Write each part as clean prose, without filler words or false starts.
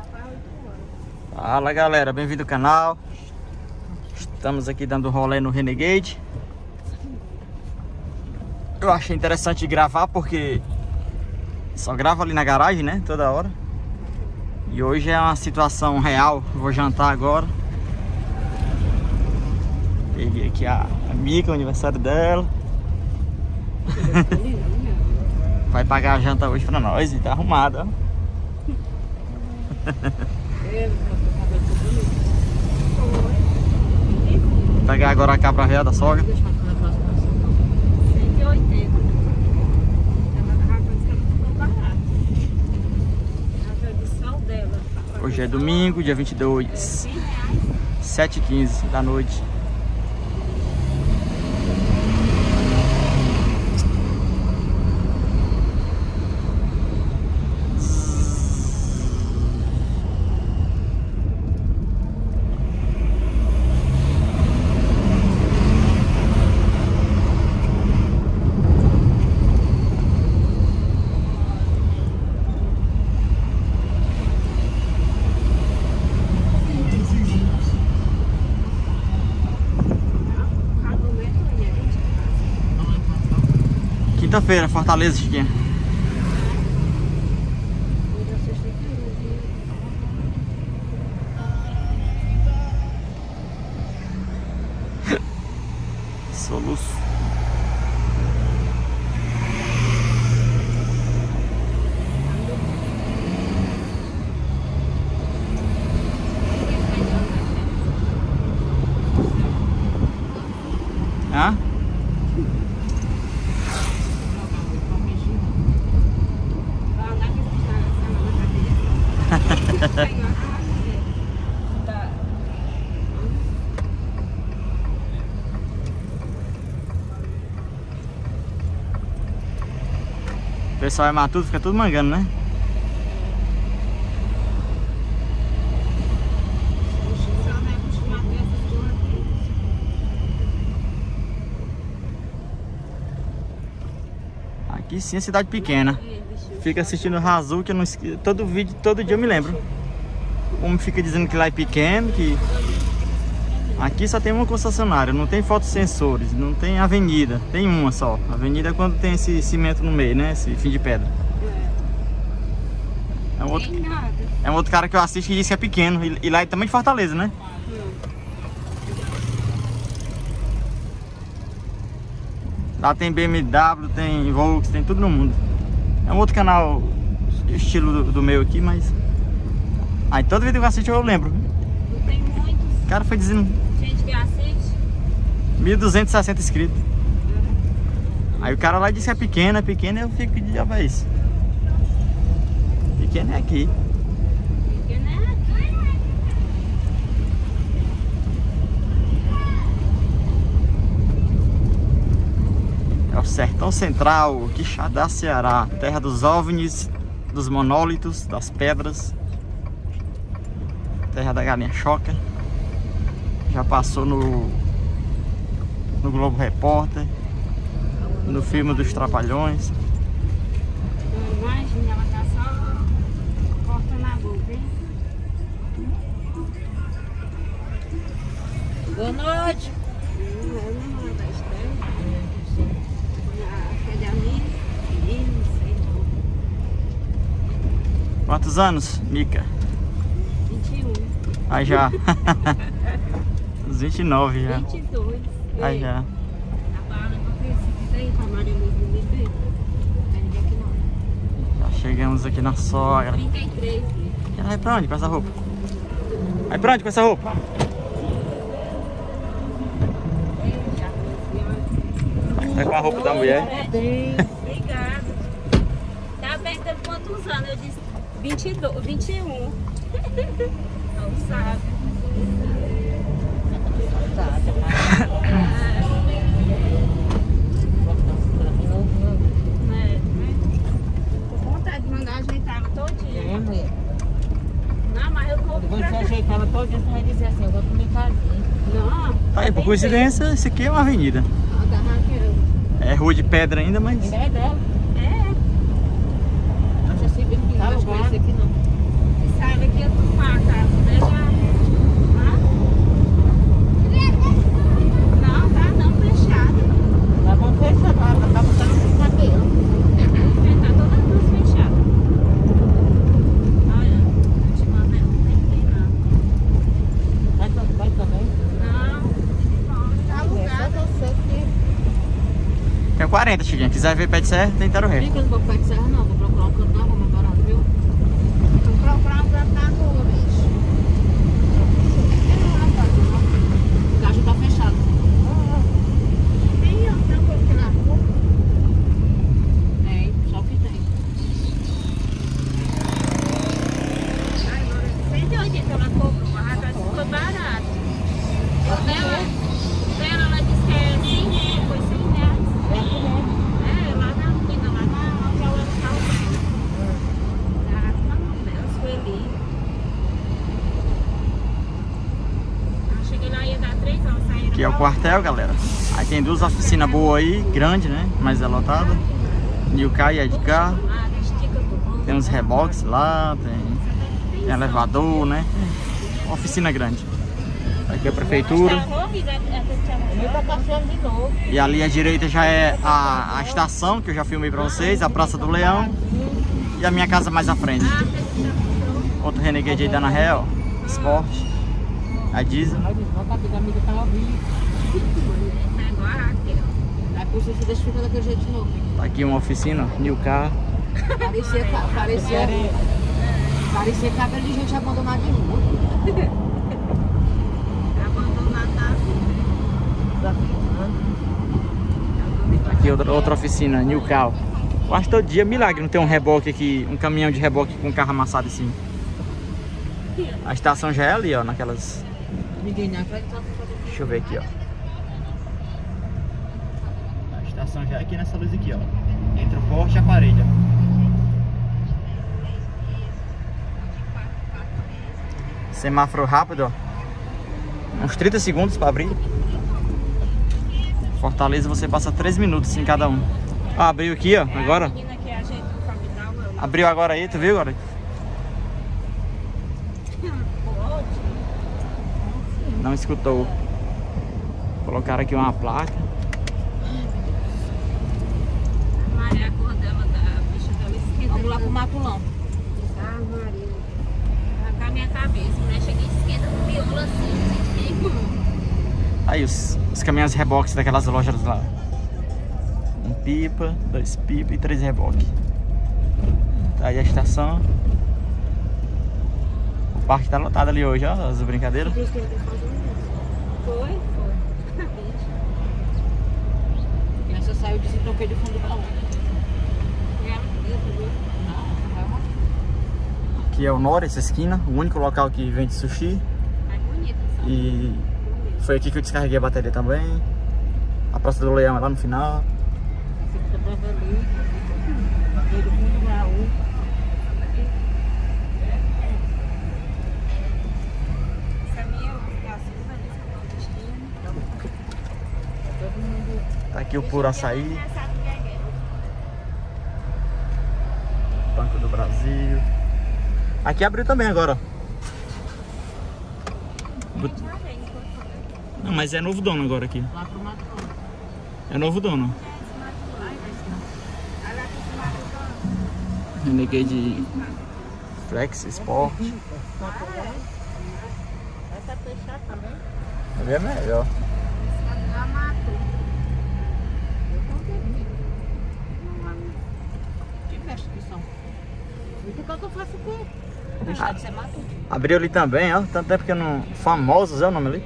Fala galera, bem-vindo ao canal. Estamos aqui dando rolê no Renegade. Eu achei interessante gravar porque só gravo ali na garagem, né, toda hora. E hoje é uma situação real. Eu vou jantar agora. Peguei aqui a Mica, o aniversário dela. Vai pagar a janta hoje pra nós e tá arrumada, ó. Vou pegar agora a cabra real da sogra. 180. Hoje é domingo, dia 22, 7h15 da noite. Quinta-feira, Fortaleza, Chiquinha. Soluço. Hã? O pessoal é matuto, fica tudo mangando, né? Aqui sim é cidade pequena. Fica assistindo Razul, que eu não esqueço. Todo vídeo, todo dia eu me lembro. O homem fica dizendo que lá é pequeno, que aqui só tem uma concessionária, não tem fotossensores, não tem avenida, tem uma só. Avenida é quando tem esse cimento no meio, né? Esse fim de pedra. É um outro cara que eu assisto que diz que é pequeno. E lá é também de Fortaleza, né? Lá tem BMW, tem Volks, tem tudo no mundo. É um outro canal estilo do meu aqui, mas... Aí toda vez que eu assisto eu lembro. Não tem muitos. O cara foi dizendo... Gente que assiste. 1.260 inscritos. Aí o cara lá disse que é pequeno, eu fico de diabo é isso. Pequeno é aqui. Pequeno é aqui. É o Sertão Central, Quixadá, Ceará. Terra dos OVNIs, dos monólitos, das pedras. Terra da galinha choca. Já passou no Globo Repórter, no filme dos Trapalhões. Imagina, ela tá só cortando a boca, hein? Boa noite. Quantos anos, Mica? 21. Aí já. Uns 29 já. 22. Aí já. A bala não precisa ir pra Maria Luz do bebê. Aí aqui não. Já chegamos aqui na sogra. 33. Ela vai pra onde com essa roupa? Vai pra onde com essa roupa? Tá com a roupa da mulher? Obrigada. Tá perguntando quantos anos? Eu disse 22, 21. Não sabe. Tô com vontade de mandar ajeitar ela todinha. Não, mas eu vou. Você ajeitava todo dia, você vai dizer assim, eu vou comer casinha. Não. Tá aí, por coincidência, esse aqui é uma avenida. A da Raquel. É rua de pedra ainda, mas... Ainda é dela. É. Acho assim, bem que não, acho que esse aqui não. Essa área aqui eu 40, Chiquinha. Quiser ver pé de serra, tem Tero Ré. Eu não vou pé de serra não, vou procurar um canto na rua mais barato, viu? Vou procurar um canto na rua, bicho. O gajo tá fechado. Tem outra coisa aqui na rua. Tem, só o que tem. Agora, 180 ela cobrou, a rádio ficou barato. Dela, ela disse que é 100 reais, foi 100 reais. É, lá na menina, lá na onde ela estava. Não, Deus, foi ali. Eu cheguei lá, ia dar 3 horas, saíram. Aqui é o quartel, galera. Aí tem duas oficinas boas aí, grande, né? Mas é lotada. Nilcai é de carro. Tem uns reboques lá, tem elevador, né? Oficina grande. Aqui é a prefeitura. Ele tá passando de novo. E ali à direita já é a estação, que eu já filmei pra vocês, a Praça do Leão. E a minha casa mais à frente. Outro Renegade aí da Ana Ré, ó. Esporte. A diesel. Não, a amiga tá ao vivo. Agora aqui, ó. Aí por isso você deixa ficar daquele jeito de novo. Tá aqui uma oficina, Nilcar. Parecia cabelo de gente abandonada de rua. Abandonado na rua. Aqui outra oficina, Nilcar. Quase todo dia, milagre, não tem um reboque aqui, um caminhão de reboque com um carro amassado em cima. A estação já é ali, ó, naquelas... Ninguém na frente tá fazendo. Deixa eu ver aqui, ó. A estação já é aqui nessa luz aqui, ó. Entre o poste e a parede, ó. Semáforo rápido, ó. Uns 30 segundos para abrir. Fortaleza você passa 3 minutos em cada um. Ah, abriu aqui, ó, agora. A menina que ajeita o capital, Abriu agora aí, tu viu agora? Não escutou. Colocaram aqui uma placa. Maria, a cor dela, da bicha dela esquenta. Vamos lá pro Matulão. Ah, Maria. Arrancar a minha cabeça, mulher chega e esquenta com miolo assim. Aí os caminhões reboques daquelas lojas lá. Um pipa, 2 pipa e 3 reboques. Tá aí a estação. O parque tá lotado ali hoje, ó, as brincadeiras. Foi, foi. A criança saiu de troquei de fundo pra outra. Aqui é o Nora, essa esquina, o único local que vende sushi. E foi aqui que eu descarreguei a bateria também. A Praça do Leão é lá no final. Tá aqui o Puro Açaí. Banco do Brasil. Aqui abriu também agora. Não, mas é novo dono agora aqui. Lá pro Matulão. É novo dono. Renegade Flex Sport. Vai estar fechado também? É melhor. Então que eu faço o quê? Deixar de ser mato? Abriu ali também, ó. Tanto tempo que eu não... Famosos é o nome ali.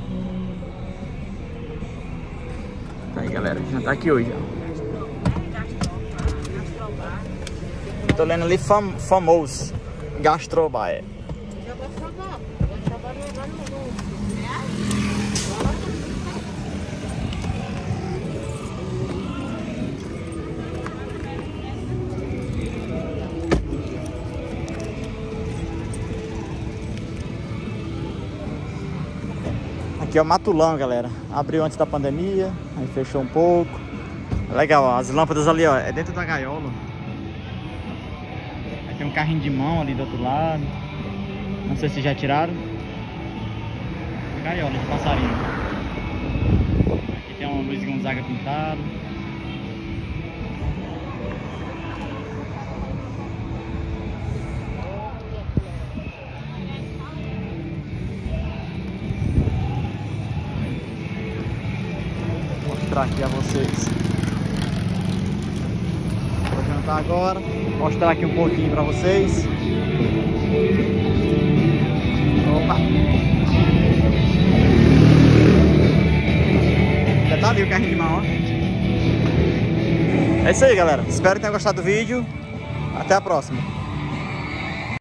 Tá aí, galera. Já tá aqui hoje, ó. Tô lendo ali famoso. Gastrobar, é. Eu vou salvar. Vou salvar no Aqui é o Matulão, galera. Abriu antes da pandemia, aí fechou um pouco. Legal, ó, as lâmpadas ali, ó, é dentro da gaiola. Aí tem um carrinho de mão ali do outro lado. Não sei se já tiraram. Gaiola de passarinho. Aqui tem um Luiz Gonzaga pintado. Vou mostrar aqui a vocês. levantar agora, mostrar aqui um pouquinho pra vocês. Opa! Já tá ali o carrinho de mão, ó. É isso aí, galera. Espero que tenham gostado do vídeo. Até a próxima.